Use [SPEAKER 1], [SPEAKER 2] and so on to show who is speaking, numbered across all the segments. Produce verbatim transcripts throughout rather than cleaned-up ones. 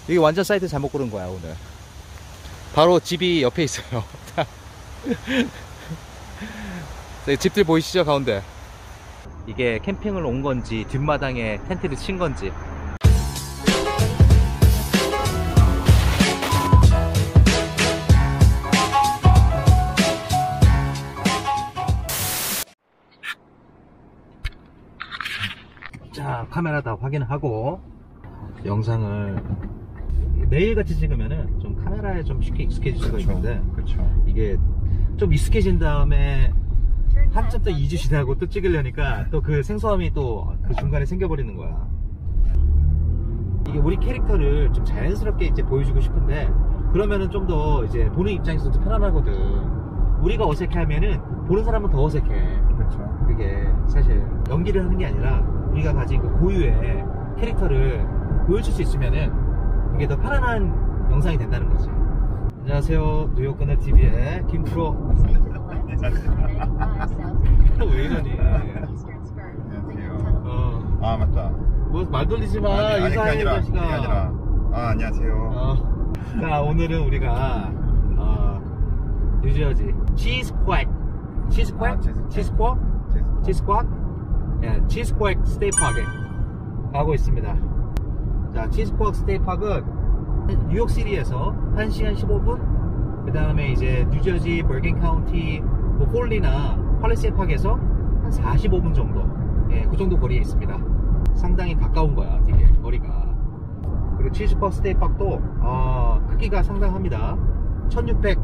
[SPEAKER 1] 이게 완전 사이트 잘못 고른 거야 오늘. 바로 집이 옆에 있어요. 집들 보이시죠 가운데. 이게 캠핑을 온 건지 뒷마당에 텐트를 친 건지. 자, 카메라 다 확인하고 영상을 매일같이 찍으면은 좀 카메라에 좀 쉽게 익숙해질 수가
[SPEAKER 2] 그쵸,
[SPEAKER 1] 있는데
[SPEAKER 2] 그쵸.
[SPEAKER 1] 이게 좀 익숙해진 다음에 한참 또 이 주 지나고 또 찍으려니까 또 그 생소함이 또 그 중간에 생겨버리는 거야. 이게 우리 캐릭터를 좀 자연스럽게 이제 보여주고 싶은데 그러면은 좀 더 이제 보는 입장에서도 편안하거든. 우리가 어색해하면은 보는 사람은 더 어색해.
[SPEAKER 2] 그렇죠.
[SPEAKER 1] 그게 사실 연기를 하는 게 아니라 우리가 가진 그 고유의 캐릭터를 보여줄 수 있으면은 그게 더 편안한 영상이 된다는 거지. 안녕하세요, 뉴욕그네티비의 김프로. 왜 이러니?
[SPEAKER 2] 안녕하세요.
[SPEAKER 1] 어,
[SPEAKER 2] 아 맞다.
[SPEAKER 1] 뭐 말 돌리지 마.
[SPEAKER 2] 아니, 아니,
[SPEAKER 1] 인사해,
[SPEAKER 2] 그게 아니라,
[SPEAKER 1] 자식아.
[SPEAKER 2] 그게 아니라. 아 안녕하세요.
[SPEAKER 1] 어. 자, 오늘은 우리가 어, 뉴저지 치즈퀘크 치즈퀘크?
[SPEAKER 2] 아, 치즈퀘크.
[SPEAKER 1] 치즈퀘크? 치즈퀘크? 예, 치즈퀘크 스테이크파크에 가고 있습니다. 자, 치즈퀘크 스테이크파크는 뉴욕시티에서 한 시간 십오 분, 그 다음에 이제 뉴저지 버긴 카운티 뭐 폴리나 팔리세이 파크에서 한 사십오 분 정도, 예, 그 정도 거리에 있습니다. 상당히 가까운 거야, 되게 거리가. 그리고 치즈퀘크 스테이크파크도 어, 크기가 상당합니다. 천육백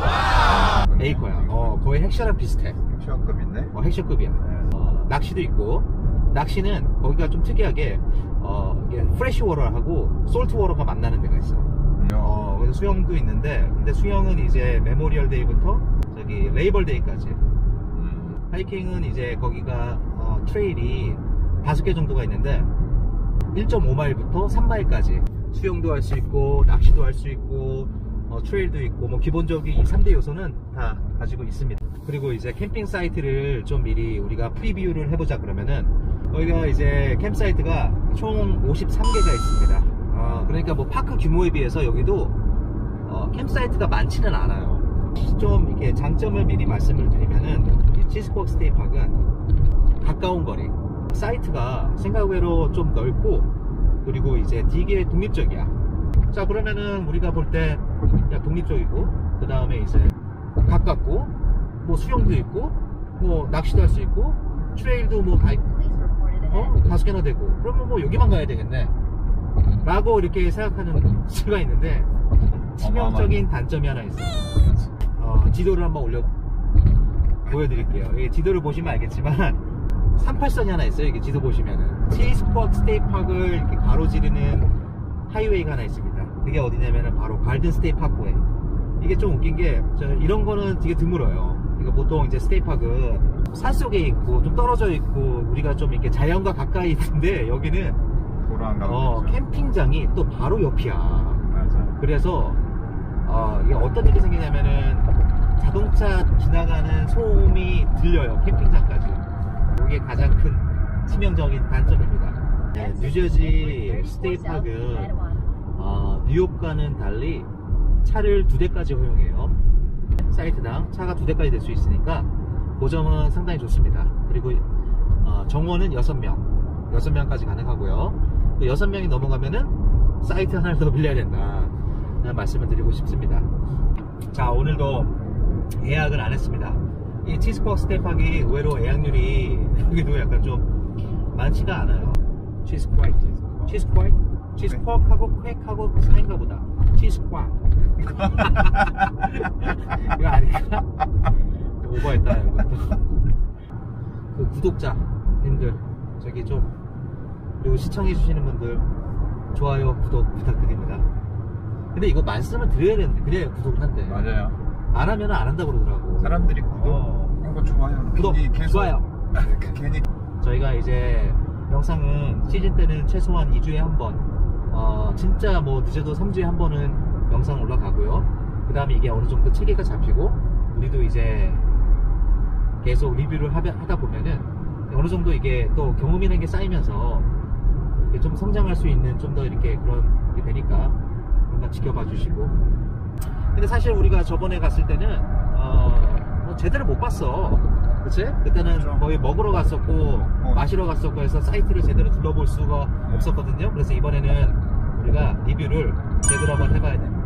[SPEAKER 1] 에이커야. 어, 거의 핵셔랑 비슷해.
[SPEAKER 2] 핵시어급인데?
[SPEAKER 1] 어, 핵셔급이야. 어, 낚시도 있고, 낚시는 거기가 좀 특이하게 어, 이게 프레시 워터하고 솔트 워터가 만나는 데가 있어. 어, 그래서 수영도 있는데, 근데 수영은 이제 메모리얼 데이부터 저기 레이벌 데이까지.
[SPEAKER 2] 음.
[SPEAKER 1] 하이킹은 이제 거기가 어, 트레일이 다섯 개 정도가 있는데 일 점 오 마일부터 삼 마일까지 수영도 할 수 있고 낚시도 할 수 있고 어, 트레일도 있고 뭐 기본적인 이 삼 대 요소는 다 가지고 있습니다. 그리고 이제 캠핑 사이트를 좀 미리 우리가 프리뷰를 해보자 그러면은 여기가 이제 캠 사이트가 총 오십삼 개가 있습니다. 어, 그러니까 뭐 파크 규모에 비해서 여기도 어, 캠 사이트가 많지는 않아요. 좀 이렇게 장점을 미리 말씀을 드리면은 이 치즈퀘크 스테이크파크는 가까운 거리, 사이트가 생각외로 좀 넓고 그리고 이제 되게 독립적이야. 자, 그러면은 우리가 볼 때 독립적이고 그 다음에 이제 가깝고 뭐 수영도 있고 뭐 낚시도 할 수 있고 트레일도 뭐 다 어? 다섯 개나 되고 그러면 뭐 여기만 가야 되겠네 라고 이렇게 생각하는 수가 있는데 치명적인 단점이 하나 있어요. 어, 지도를 한번 올려 보여드릴게요. 이 지도를 보시면 알겠지만 삼팔선이 하나 있어요. 이게 지도 보시면은 치즈퀘크 스테이크파크를 이렇게 가로지르는 하이웨이가 하나 있습니다. 그게 어디냐면은 바로 갈든 스테이크파크웨이. 이게 좀 웃긴 게 저 이런 거는 되게 드물어요. 이거 보통 이제 스테이크파크 산속에 있고 좀 떨어져 있고 우리가 좀 이렇게 자연과 가까이 있는데 여기는
[SPEAKER 2] 도로안 가면
[SPEAKER 1] 어,
[SPEAKER 2] 되죠.
[SPEAKER 1] 캠핑장이 또 바로 옆이야.
[SPEAKER 2] 맞아.
[SPEAKER 1] 그래서 어, 이게 어떤 일이 생기냐면은 자동차 지나가는 소음이 들려요. 캠핑장까지. 이게 가장 큰 치명적인 단점입니다. 네, 뉴저지 스테이크파크는 어, 뉴욕과는 달리 차를 두 대까지 허용해요. 사이트당 차가 두 대까지 될 수 있으니까 그 점은 상당히 좋습니다. 그리고 어, 정원은 여섯 명 여섯 명까지 가능하고요. 여섯 명이 넘어가면은 사이트 하나를 더 빌려야 된다 라는 말씀을 드리고 싶습니다. 자, 오늘도 예약을 안 했습니다. 이 치즈퀘크 스테이크파크가 의외로 예약률이 여기도 약간 좀 많지가 않아요. 치즈퀘크 치즈퀘크 치즈퀘크하고 퀘크하고 사이인가 보다. 치즈퀘크 이거 아닌가? 오버했다 이것도. 그 구독자님들 저기 좀 그리고 시청해주시는 분들 좋아요 구독 부탁드립니다. 근데 이거 말씀을 드려야 되는데 그래야 구독을 한대.
[SPEAKER 2] 맞아요.
[SPEAKER 1] 안 하면 안 한다고 그러더라고.
[SPEAKER 2] 사람들이 구독하고 좋아요.
[SPEAKER 1] 구독,
[SPEAKER 2] 괜히 계속
[SPEAKER 1] 좋아요.
[SPEAKER 2] 괜히
[SPEAKER 1] 저희가 이제 영상은 시즌 때는 최소한 이 주에 한 번, 어, 진짜 뭐 늦어도 삼 주에 한 번은 영상 올라가고요. 그 다음에 이게 어느 정도 체계가 잡히고 우리도 이제 계속 리뷰를 하다, 하다 보면은 어느 정도 이게 또 경험이라는 게 쌓이면서 이렇게 좀 성장할 수 있는 좀 더 이렇게 그런 게 되니까 다 지켜봐 주시고. 근데 사실 우리가 저번에 갔을 때는 어, 뭐 제대로 못 봤어. 그치? 그때는
[SPEAKER 2] 그렇죠.
[SPEAKER 1] 거의 먹으러 갔었고
[SPEAKER 2] 어.
[SPEAKER 1] 마시러 갔었고 해서 사이트를 제대로 둘러볼 수가
[SPEAKER 2] 네.
[SPEAKER 1] 없었거든요. 그래서 이번에는 우리가 리뷰를 제대로 한번 해봐야 돼.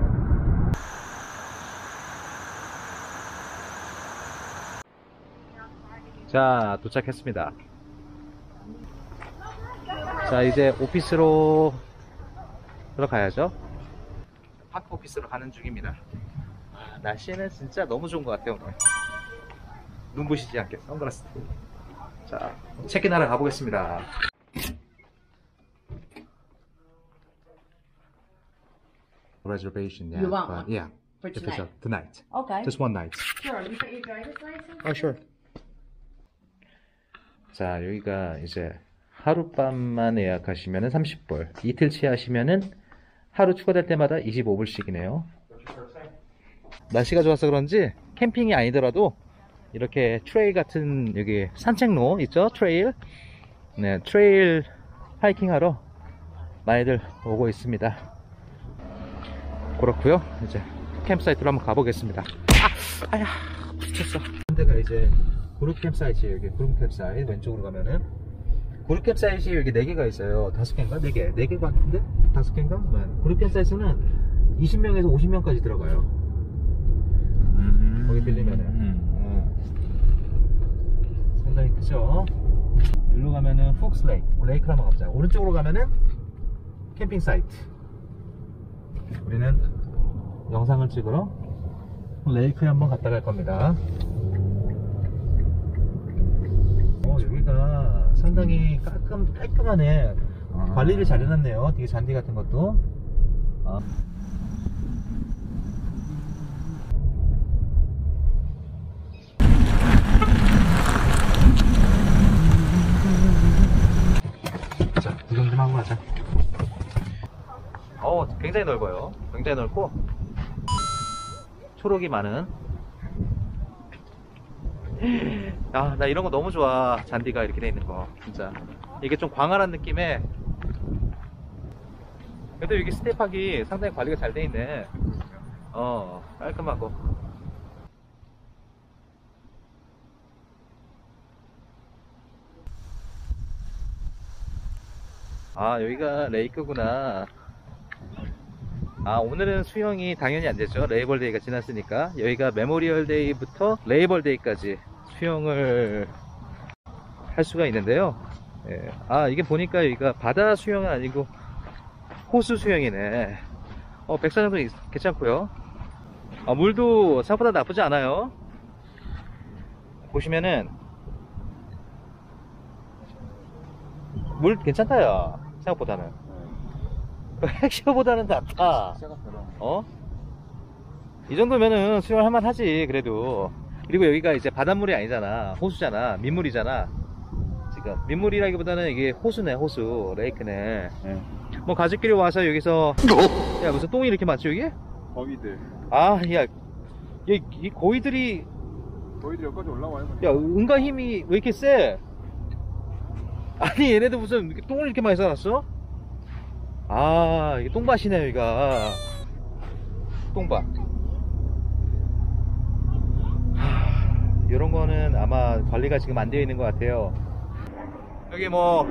[SPEAKER 1] 자, 도착했습니다. 자, 이제 오피스로 들어가야죠. 파크 오피스로 가는 중입니다. 아, 날씨는 진짜 너무 좋은 것 같아요, 오늘. 눈부시지 않게 선글라스. 자, 체크인하러 가보겠습니다. Reservation, yeah.
[SPEAKER 3] You want
[SPEAKER 1] but
[SPEAKER 3] one?
[SPEAKER 1] yeah.
[SPEAKER 3] For
[SPEAKER 1] if it's
[SPEAKER 3] tonight?
[SPEAKER 1] a- tonight.
[SPEAKER 3] Okay.
[SPEAKER 1] Just one night.
[SPEAKER 3] Sure. You got your driver's license?
[SPEAKER 1] Oh, sure. 자, 여기가 이제 하룻밤만 예약하시면은 삼십 불, 이틀치 하시면은 하루 추가될 때마다 이십오 불씩이네요. 날씨가 좋아서 그런지 캠핑이 아니더라도 이렇게 트레일 같은 여기 산책로 있죠? 트레일. 네, 트레일 하이킹 하러 많이들 오고 있습니다. 그렇고요. 이제 캠프사이트로 한번 가보겠습니다. 아, 아야, 부딪혔어. 데가 이제 그룹 캠사이트예요. 여기 그룹 캠사이트 왼쪽으로 가면은 그룹 캠사이트이 여기 네 개가 있어요. 다섯 개인가? 네 개. 네 개 같은데? 다섯 개인가? 네. 그룹 캠사이트는 이십 명에서 오십 명까지 들어가요.
[SPEAKER 2] 음.
[SPEAKER 1] 거기 빌리면은.
[SPEAKER 2] 음.
[SPEAKER 1] 어. 상당히 크죠? 여기로 가면은 폭스 레이크. 레이크를 한번 가보자. 오른쪽으로 가면은 캠핑 사이트. 우리는 영상을 찍으러 레이크에 한번 갔다 갈 겁니다. 어, 여기가 상당히 깔끔, 깔끔하네.
[SPEAKER 2] 아.
[SPEAKER 1] 관리를 잘 해놨네요. 되게 잔디 같은 것도. 아. 자, 구경 좀 하고 가자. 어, 굉장히 넓어요. 굉장히 넓고 초록이 많은. 야, 나 이런 거 너무 좋아. 잔디가 이렇게 돼 있는 거 진짜. 이게 좀 광활한 느낌에. 그래도 여기 스테이파크 상당히 관리가 잘 돼 있네. 어, 깔끔하고. 아, 여기가 레이크구나. 아, 오늘은 수영이 당연히 안 되죠. 레이벌 데이가 지났으니까. 여기가 메모리얼 데이부터 레이벌 데이까지 수영을 할 수가 있는데요. 예. 아, 이게 보니까 여기가 바다 수영은 아니고 호수 수영이네. 어, 백사장도 괜찮고요. 아, 물도 생각보다 나쁘지 않아요. 보시면은 물 괜찮다, 야. 생각보다는. 핵시어보다는 낫다. 어? 이 정도면은 수영을 할만 하지, 그래도. 그리고 여기가 이제 바닷물이 아니잖아. 호수잖아. 민물이잖아. 지금. 민물이라기보다는 이게 호수네, 호수. 레이크네. 네. 뭐, 가족끼리 와서 여기서. 야, 무슨 똥이 이렇게 많지, 여기?
[SPEAKER 2] 거위들.
[SPEAKER 1] 아, 야. 이, 이 고이들이.
[SPEAKER 2] 거위들 여기까지 올라와요.
[SPEAKER 1] 야, 응가 힘이 왜 이렇게 세? 아니, 얘네들 무슨 이렇게 똥을 이렇게 많이 싸놨어? 아, 이게 똥밭이네, 여기가. 똥밭. 하, 이런 거는 아마 관리가 지금 안 되어 있는 것 같아요. 여기 뭐,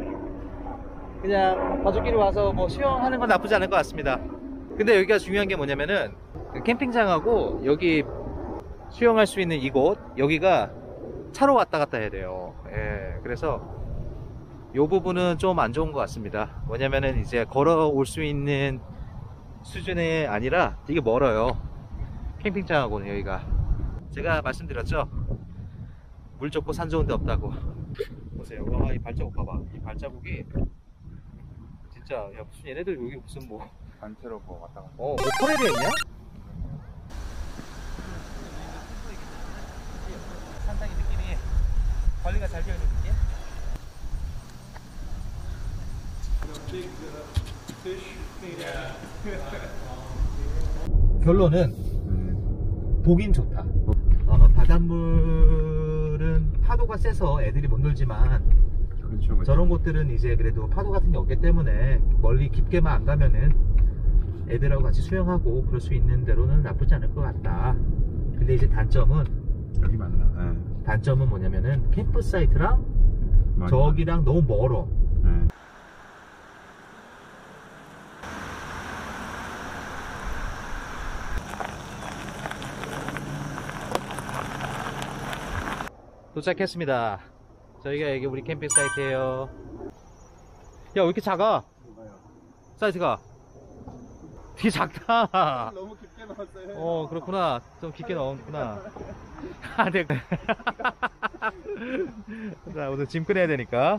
[SPEAKER 1] 그냥 가족끼리 와서 뭐 수영하는 건 나쁘지 않을 것 같습니다. 근데 여기가 중요한 게 뭐냐면은, 그 캠핑장하고 여기 수영할 수 있는 이곳, 여기가 차로 왔다 갔다 해야 돼요. 예, 그래서 이 부분은 좀 안 좋은 것 같습니다. 뭐냐면은 이제 걸어올 수 있는 수준이 아니라 되게 멀어요. 캠핑장하고는 여기가. 제가 말씀드렸죠, 물 좋고 산 좋은 데 없다고. 보세요. 와, 이 발자국 봐봐. 이 발자국이 진짜, 야, 무슨 얘네들 여기 무슨 뭐
[SPEAKER 2] 단체로 뭐 왔다 갔다.
[SPEAKER 1] 어, 뭐 터널이 있냐? 상당히 느낌이 관리가 잘 되어 있는 느낌? 결론은
[SPEAKER 2] 음.
[SPEAKER 1] 보긴 좋다. 어, 바닷물은 파도가 세서 애들이 못 놀지만
[SPEAKER 2] 그렇죠, 그렇죠.
[SPEAKER 1] 저런 곳들은 이제 그래도 파도 같은 게 없기 때문에 멀리 깊게만 안 가면은 애들하고 같이 수영하고 그럴 수 있는 대로는 나쁘지 않을 것 같다. 근데 이제 단점은
[SPEAKER 2] 여기 맞나? 네.
[SPEAKER 1] 단점은 뭐냐면은 캠프 사이트랑
[SPEAKER 2] 많이
[SPEAKER 1] 저기랑 너무 멀어.
[SPEAKER 2] 네.
[SPEAKER 1] 도착했습니다. 저희가 여기 우리 캠핑 사이트예요. 야, 왜 이렇게 작아? 사이트가 되게 작다.
[SPEAKER 2] 너무 깊게 나왔어요.
[SPEAKER 1] 어, 그렇구나. 좀 깊게 넣었구나. 아, 네. 자, 오늘 짐 꺼내야 되니까.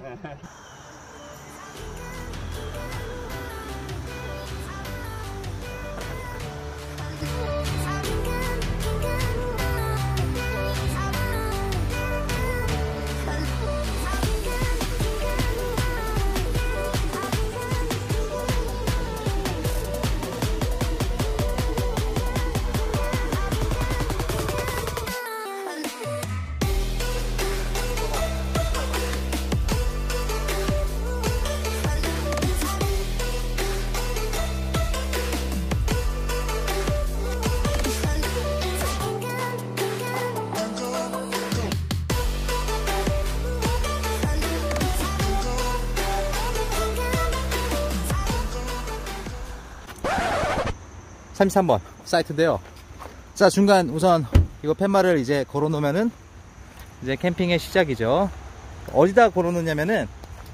[SPEAKER 1] 삼십삼 번 사이트인데요. 자, 중간 우선 이거 팻말을 이제 걸어 놓으면은 이제 캠핑의 시작이죠. 어디다 걸어 놓냐면은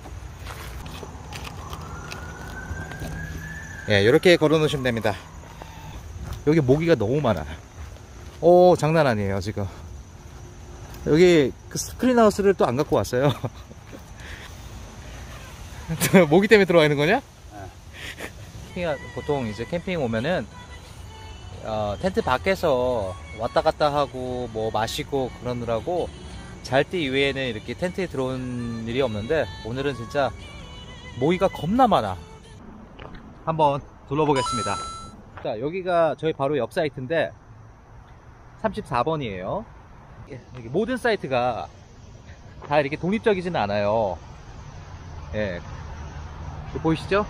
[SPEAKER 1] 예, 이렇게 걸어 놓으시면 됩니다. 여기 모기가 너무 많아. 오, 장난 아니에요 지금. 여기 그 스크린하우스를 또 안 갖고 왔어요. 모기 때문에 들어와 있는 거냐? 네. 보통 이제 캠핑 오면은 어, 텐트 밖에서 왔다 갔다 하고 뭐 마시고 그러느라고 잘 때 이외에는 이렇게 텐트에 들어온 일이 없는데 오늘은 진짜 모기가 겁나 많아. 한번 둘러보겠습니다. 자, 여기가 저희 바로 옆 사이트인데 삼십사 번이에요 모든 사이트가 다 이렇게 독립적이지는 않아요. 예, 보이시죠?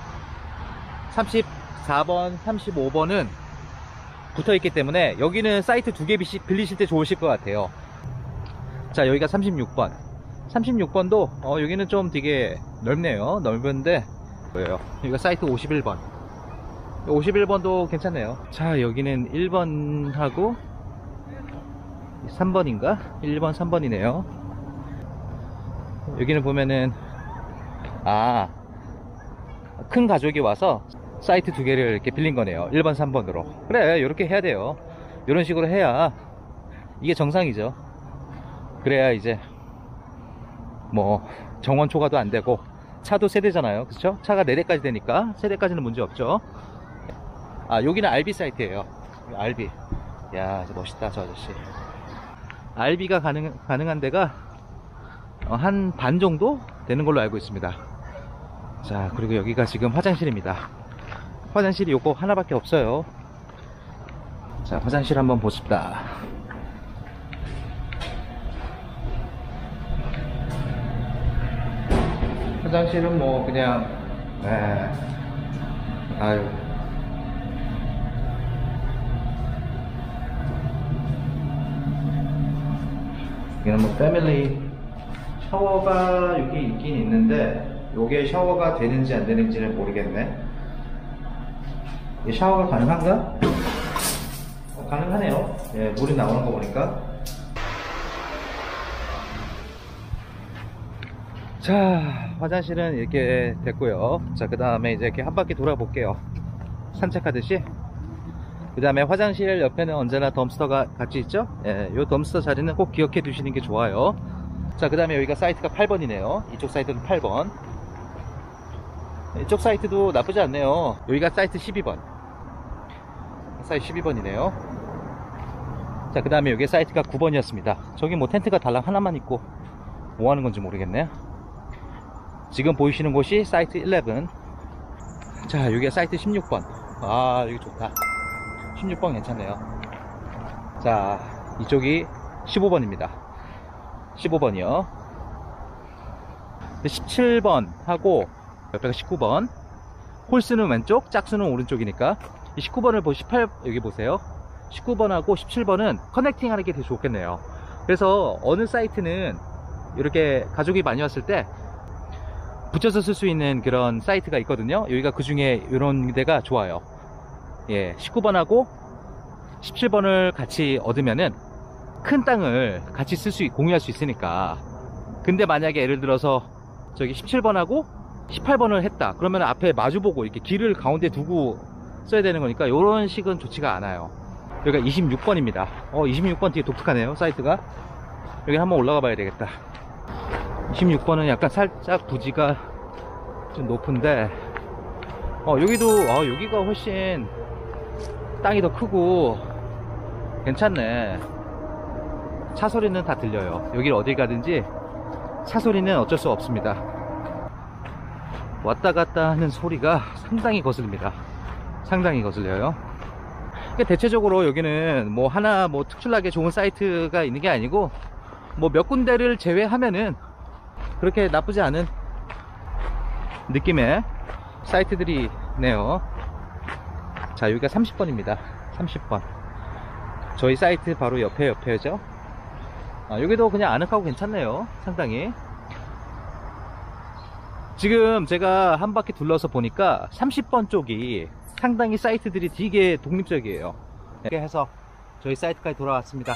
[SPEAKER 1] 삼십사 번, 삼십오 번은 붙어있기 때문에 여기는 사이트 두 개 빌리실 때 좋으실 것 같아요. 자, 여기가 삼십육 번. 삼십육 번도 어, 여기는 좀 되게 넓네요. 넓은데 뭐예요? 여기가 사이트 오십일 번. 오십일 번도 괜찮네요. 자, 여기는 일 번하고 삼 번인가? 일 번, 삼 번이네요. 여기는 보면은 아, 큰 가족이 와서 사이트 두 개를 이렇게 빌린 거네요. 일 번, 삼 번으로. 그래, 이렇게 해야 돼요. 이런 식으로 해야 이게 정상이죠. 그래야 이제 뭐 정원 초과도 안 되고 차도 세 대잖아요. 그쵸? 차가 네 대까지 되니까 세 대까지는 문제 없죠. 아, 여기는 알비 사이트예요. 알비. 야, 멋있다 저 아저씨. 알비가 가능, 가능한 데가 한 반 정도 되는 걸로 알고 있습니다. 자, 그리고 여기가 지금 화장실입니다. 화장실이 요거 하나밖에 없어요. 자, 화장실 한번 보십다. 화장실은 뭐 그냥 에, 아유, 여기는 뭐 패밀리 샤워가 여기 있긴 있는데 요게 샤워가 되는지 안 되는지는 모르겠네. 이 샤워가 가능한가? 어, 가능하네요. 예, 물이 나오는 거 보니까. 자, 화장실은 이렇게 됐고요. 자, 그 다음에 이제 이렇게 한 바퀴 돌아볼게요. 산책하듯이. 그 다음에 화장실 옆에는 언제나 덤스터가 같이 있죠? 예, 요 덤스터 자리는 꼭 기억해 두시는 게 좋아요. 자, 그 다음에 여기가 사이트가 팔 번이네요. 이쪽 사이트는 팔 번. 이쪽 사이트도 나쁘지 않네요. 여기가 사이트 십이 번. 사이트 십이 번이네요. 자, 그 다음에 여기 사이트가 구 번이었습니다. 저기 뭐 텐트가 달랑 하나만 있고 뭐 하는 건지 모르겠네요. 지금 보이시는 곳이 사이트 십일. 자, 여기가 사이트 십육 번. 아, 여기 좋다. 십육 번 괜찮네요. 자, 이쪽이 십오 번입니다. 십오 번이요. 십칠 번 하고 옆에가 십구 번. 홀수는 왼쪽, 짝수는 오른쪽이니까. 이 십구 번을 보 십팔 여기 보세요. 십구 번하고 십칠 번은 커넥팅 하는 게 되게 좋겠네요. 그래서 어느 사이트는 이렇게 가족이 많이 왔을 때 붙여서 쓸 수 있는 그런 사이트가 있거든요. 여기가 그 중에 이런 데가 좋아요. 예, 십구 번하고 십칠 번을 같이 얻으면은 큰 땅을 같이 쓸 수, 공유할 수 있으니까. 근데 만약에 예를 들어서 저기 십칠 번하고 십팔 번을 했다. 그러면 앞에 마주보고 이렇게 길을 가운데 두고 써야 되는 거니까 이런 식은 좋지가 않아요. 여기가 이십육 번입니다. 어, 이십육 번 되게 독특하네요, 사이트가. 여기 한번 올라가 봐야 되겠다. 이십육 번은 약간 살짝 부지가 좀 높은데, 어, 여기도, 어, 여기가 훨씬 땅이 더 크고 괜찮네. 차 소리는 다 들려요. 여길 어딜 가든지 차 소리는 어쩔 수 없습니다. 왔다 갔다 하는 소리가 상당히 거슬립니다. 상당히 거슬려요. 그러니까 대체적으로 여기는 뭐 하나 뭐 특출나게 좋은 사이트가 있는 게 아니고 뭐 몇 군데를 제외하면은 그렇게 나쁘지 않은 느낌의 사이트들이 있네요. 자, 여기가 삼십 번입니다. 삼십 번. 저희 사이트 바로 옆에 옆에죠. 아, 여기도 그냥 아늑하고 괜찮네요. 상당히. 지금 제가 한 바퀴 둘러서 보니까 삼십 번 쪽이 상당히 사이트들이 되게 독립적이에요. 이렇게 해서 저희 사이트까지 돌아왔습니다.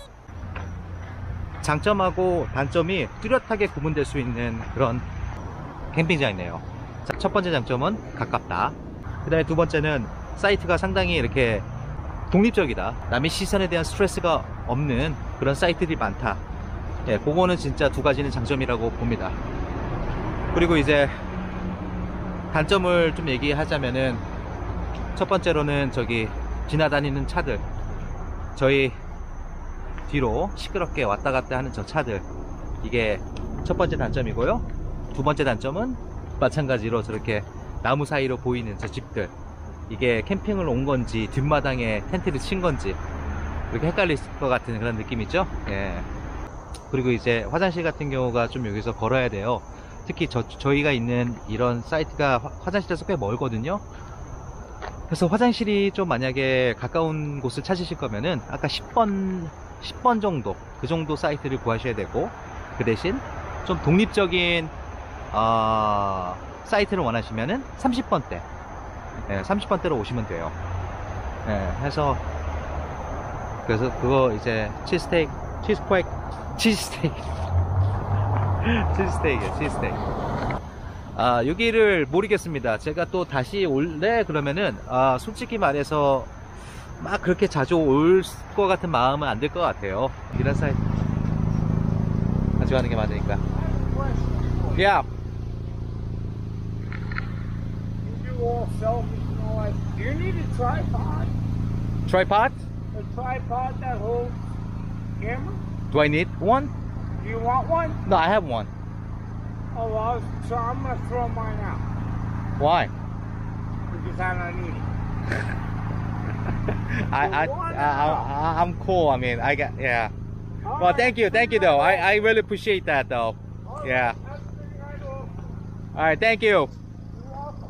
[SPEAKER 1] 장점하고 단점이 뚜렷하게 구분될 수 있는 그런 캠핑장이네요. 자, 첫 번째 장점은 가깝다. 그 다음에 두 번째는 사이트가 상당히 이렇게 독립적이다. 남의 시선에 대한 스트레스가 없는 그런 사이트들이 많다. 예, 그거는 진짜 두 가지는 장점이라고 봅니다. 그리고 이제 단점을 좀 얘기하자면은 첫 번째로는 저기 지나다니는 차들, 저희 뒤로 시끄럽게 왔다 갔다 하는 저 차들, 이게 첫 번째 단점이고요. 두 번째 단점은 마찬가지로 저렇게 나무 사이로 보이는 저 집들, 이게 캠핑을 온 건지 뒷마당에 텐트를 친 건지 이렇게 헷갈릴 것 같은 그런 느낌이죠. 예. 그리고 이제 화장실 같은 경우가 좀 여기서 걸어야 돼요. 특히 저, 저희가 있는 이런 사이트가 화, 화장실에서 꽤 멀거든요. 그래서 화장실이 좀 만약에 가까운 곳을 찾으실 거면은 아까 십 번 십 번 정도, 그 정도 사이트를 구하셔야 되고, 그 대신 좀 독립적인 어, 사이트를 원하시면은 삼십 번대, 예, 삼십 번대로 오시면 돼요. 예, 해서 그래서 그거 이제 치즈스테이크, 치즈코엑, 치즈스테이크 치즈스테이크요, 치즈스테이크. 아, 여기를 모르겠습니다. 제가 또 다시 올래 그러면은 아, 솔직히 말해서 막 그렇게 자주 올 것 같은 마음은 안 들 것 같아요. 이런 사이트 가져가는 게 맞으니까. Yeah.
[SPEAKER 4] You all selfish and all that. Do you need a tripod?
[SPEAKER 1] Tripod?
[SPEAKER 4] A tripod that holds camera?
[SPEAKER 1] Do I need one?
[SPEAKER 4] Do you want one?
[SPEAKER 1] No, I have one.
[SPEAKER 4] Oh, well, so I'm gonna throw mine out
[SPEAKER 1] Why?
[SPEAKER 4] because I don't need it.
[SPEAKER 1] I, I, I, I, I'm cool. I mean, I got, yeah.
[SPEAKER 4] All
[SPEAKER 1] Well,
[SPEAKER 4] right,
[SPEAKER 1] thank you, thank you though. I, I really appreciate that though.
[SPEAKER 4] all right,
[SPEAKER 1] Yeah.
[SPEAKER 4] that's pretty right off.
[SPEAKER 1] Alright, thank you.
[SPEAKER 4] You're welcome.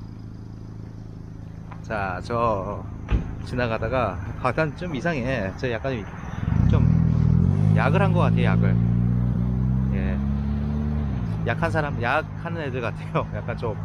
[SPEAKER 1] 자, 저 지나가다가 약간 좀 이상해. 저 약간 좀 약을 한 것 같아요, 약을. 예. 약한 사람, 약하는 애들 같아요. 약간 좀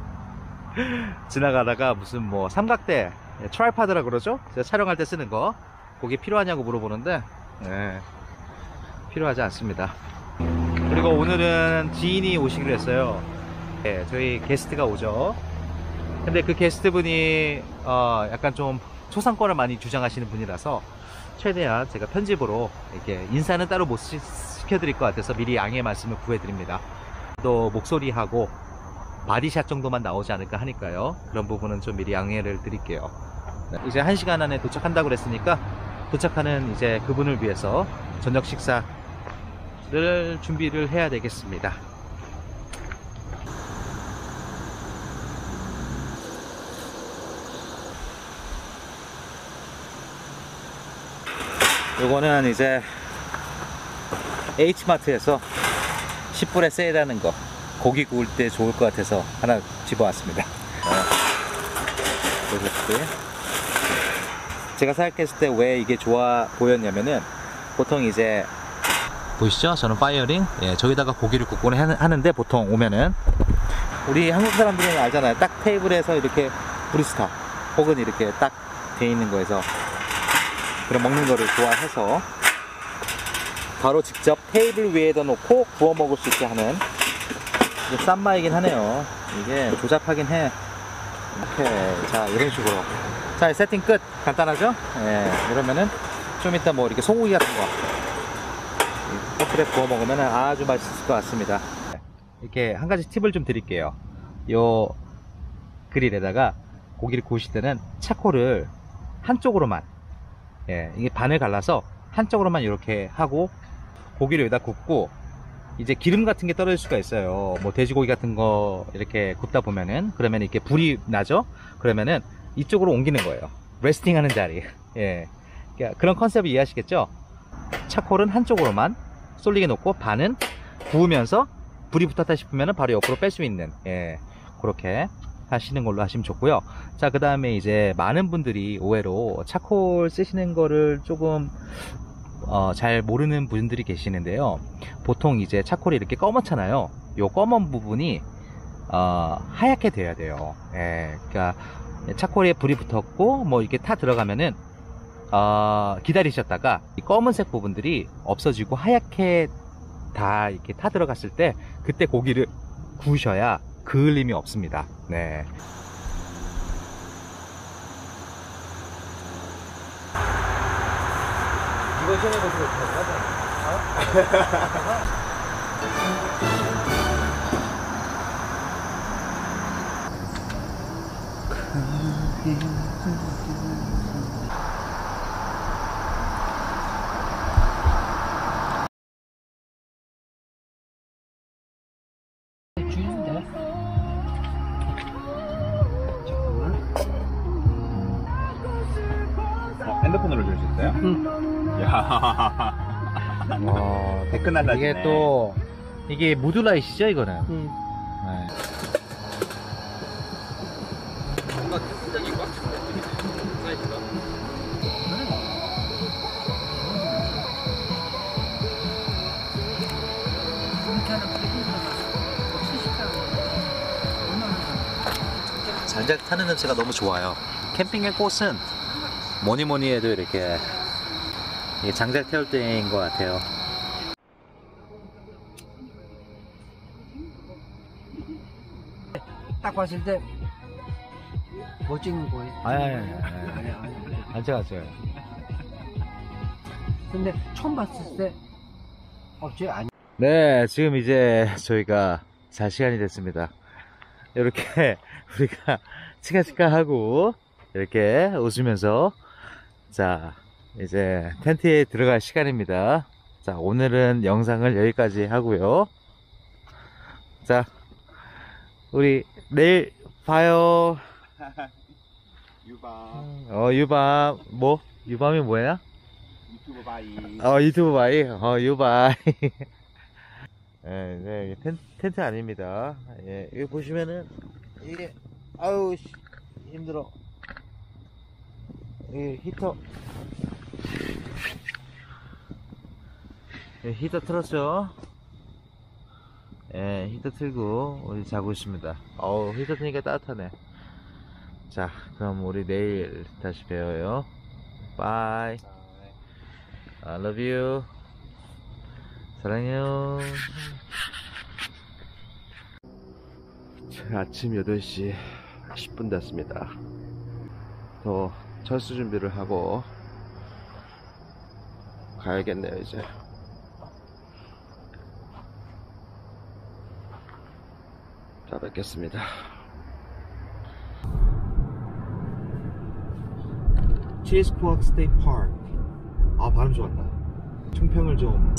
[SPEAKER 1] 지나가다가 무슨 뭐 삼각대, 예, 트라이파드라 그러죠? 제가 촬영할 때 쓰는 거. 그게 필요하냐고 물어보는데, 예, 필요하지 않습니다. 그리고 오늘은 지인이 오시기로 했어요. 예, 저희 게스트가 오죠. 근데 그 게스트분이 어, 약간 좀 초상권을 많이 주장하시는 분이라서 최대한 제가 편집으로 이렇게 인사는 따로 못 시, 시켜드릴 것 같아서 미리 양해 말씀을 구해드립니다. 또 목소리하고 바디샷 정도만 나오지 않을까 하니까요. 그런 부분은 좀 미리 양해를 드릴게요. 네, 이제 한 시간 안에 도착한다고 그랬으니까 도착하는 이제 그분을 위해서 저녁 식사를 준비를 해야 되겠습니다. 요거는 이제 H마트에서 십 불에 세일하는 거, 고기 구울 때 좋을 것 같아서 하나 집어왔습니다. 네. 보셨을 때 제가 생각했을 때 왜 이게 좋아 보였냐면은 보통 이제 보이시죠? 저는 파이어링 예, 저기다가 고기를 굽곤 하는데 보통 오면은 우리 한국 사람들은 알잖아요. 딱 테이블에서 이렇게 브리스타 혹은 이렇게 딱 돼 있는 거에서 그런 먹는 거를 좋아해서 바로 직접 테이블 위에다 놓고 구워 먹을 수 있게 하는 이게 쌈마이긴 하네요. 이게 조잡하긴 해. 이렇게 자 이런 식으로 자 세팅 끝. 간단하죠? 예, 이러면은 좀 이따 뭐 이렇게 소고기 같은 거 호텔에 구워 먹으면 아주 맛있을 것 같습니다. 이렇게 한 가지 팁을 좀 드릴게요. 요 그릴에다가 고기를 구우실 때는 차콜을 한쪽으로만 예, 이게 반을 갈라서 한쪽으로만 이렇게 하고 고기를 여기다 굽고 이제 기름 같은 게 떨어질 수가 있어요. 뭐 돼지고기 같은 거 이렇게 굽다 보면은 그러면 이렇게 불이 나죠? 그러면은 이쪽으로 옮기는 거예요. 레스팅 하는 자리. 예. 그러니까 그런 컨셉을 이해하시겠죠? 차콜은 한쪽으로만 쏠리게 놓고 반은 구우면서 불이 붙었다 싶으면 바로 옆으로 뺄 수 있는 예, 그렇게 하시는 걸로 하시면 좋고요. 자, 그 다음에 이제 많은 분들이 오해로 차콜 쓰시는 거를 조금 어, 잘 모르는 분들이 계시는데요. 보통 이제 차콜이 이렇게 검었잖아요. 요 검은 부분이 어, 하얗게 돼야 돼요. 예, 그러니까 차콜에 불이 붙었고 뭐 이렇게 타 들어가면은 어, 기다리셨다가 이 검은색 부분들이 없어지고 하얗게 다 이렇게 타 들어갔을 때 그때 고기를 구우셔야 그을림이 없습니다. 네. 이거 전에 보시고
[SPEAKER 2] 핸드폰으로 줄 수 있어요?
[SPEAKER 1] 응.
[SPEAKER 2] 야.
[SPEAKER 1] 와,
[SPEAKER 2] 댓글 날라지네.
[SPEAKER 1] 이게 또 이게 무드라이시죠 이거는?
[SPEAKER 5] 응.
[SPEAKER 1] 네. 뭔가 굉장히 꽉 찬데 사이즈가. 장작 타는 냄새가 너무 좋아요. 캠핑의 꽃은 뭐니 뭐니 해도 이렇게 이게 장작 태울 때인 것 같아요.
[SPEAKER 5] 딱 봤을 때 뭐 찍는 거예요?
[SPEAKER 1] 아니 아니 아니
[SPEAKER 5] 아니, 아니, 아니.
[SPEAKER 1] 안 찍었어요.
[SPEAKER 5] 근데 처음 봤을 때 어째 아니.
[SPEAKER 1] 네, 지금 이제 저희가 잘 시간이 됐습니다. 이렇게 우리가 치카치카 하고 이렇게 웃으면서 자 이제 텐트에 들어갈 시간입니다. 자, 오늘은 영상을 여기까지 하고요. 자, 우리 내일 봐요.
[SPEAKER 2] 유바.
[SPEAKER 1] 어, 유밤 뭐? 유밤이 뭐야?
[SPEAKER 2] 유튜브 바이.
[SPEAKER 1] 어, 유튜브 바이. 어, 유바이. 네, 네, 텐, 텐트 아닙니다. 예, 여기 보시면은 이게 아우 씨, 힘들어. 이 히터. 예, 히터 틀었죠? 예, 히터 틀고 우리 자고 있습니다. 어우, 히터 트니까 따뜻하네. 자, 그럼 우리 내일 다시 봬요. 바이. I love you. 사랑해요.
[SPEAKER 6] 아침 여덟 시 십 분 됐습니다. 더 철수 준비를 하고 가야겠네요. 이제 자, 뵙겠습니다.
[SPEAKER 1] 체스포크 스테이트 파크. 아, 발음 좋았다. 총평을 좀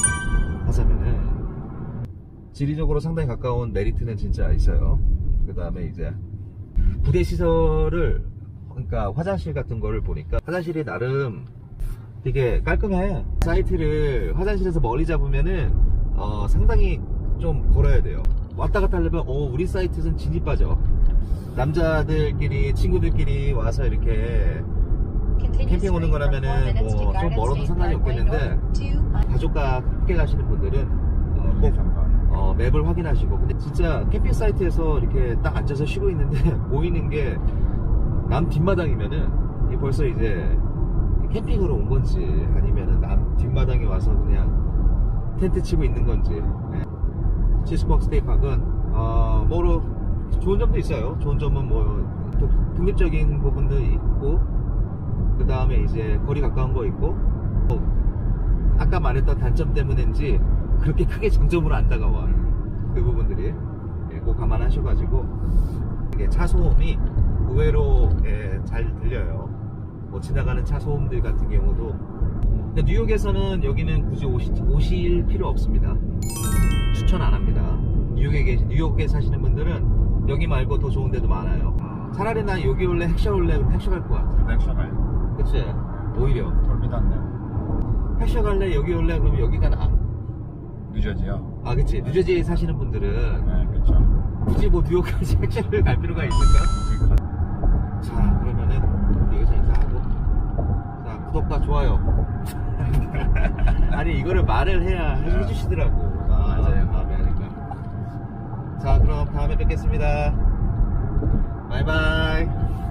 [SPEAKER 1] 하자면은 지리적으로 상당히 가까운 메리트는 진짜 있어요. 그 다음에 이제 부대 시설을, 그러니까 화장실 같은 거를 보니까 화장실이 나름 되게 깔끔해. 사이트를 화장실에서 멀리 잡으면은 어, 상당히 좀 걸어야 돼요. 왔다 갔다 하려면 어, 우리 사이트는 진이 빠져. 남자들끼리 친구들끼리 와서 이렇게 캠핑 오는 거라면은 뭐 좀 멀어도 상관이 없겠는데 가족과 함께 가시는 분들은 어, 꼭 어, 맵을 확인하시고. 근데 진짜 캠핑 사이트에서 이렇게 딱 앉아서 쉬고 있는데 보이는 게 남 뒷마당이면은 이 벌써 이제 캠핑으로 온 건지 아니면은 남 뒷마당에 와서 그냥 텐트 치고 있는 건지. 네. 치스퍼크 스테이파크는 어, 뭐로 좋은 점도 있어요. 좋은 점은 뭐 독립적인 부분도 있고, 그 다음에 이제 거리 가까운 거 있고, 뭐 아까 말했던 단점 때문인지 그렇게 크게 장점으로 안 다가와. 그 부분들이 예, 꼭 감안하셔가지고. 이게 차 소음이 의외로 예, 잘 들려요. 뭐 지나가는 차 소음들 같은 경우도. 근데 뉴욕에서는 여기는 굳이 오시, 오실 필요 없습니다. 추천 안 합니다. 뉴욕에 계신, 뉴욕에 사시는 분들은 여기 말고 더 좋은 데도 많아요. 차라리 난 여기 올래, 핵셔 올래, 그럼 핵셔 갈 것 같아.
[SPEAKER 2] 액션 가요.
[SPEAKER 1] 그치? 오히려.
[SPEAKER 2] 덜 믿었네요.
[SPEAKER 1] 핵셔 갈래, 여기 올래, 그러면 여기가 나아.
[SPEAKER 2] 뉴저지요?
[SPEAKER 1] 아, 그치. 뉴저지에 사시는 분들은
[SPEAKER 2] 네, 그렇죠.
[SPEAKER 1] 굳이 뭐 뉴욕까지 핵셔를 갈 필요가 있을까? 자, 그러면은 여기서 인사하고. 자, 구독과 좋아요. 아니, 이거를 말을 해야 해주시더라고. 아, 맞아요. 다음에 하니까. 자, 그럼 다음에 뵙겠습니다. 바이바이.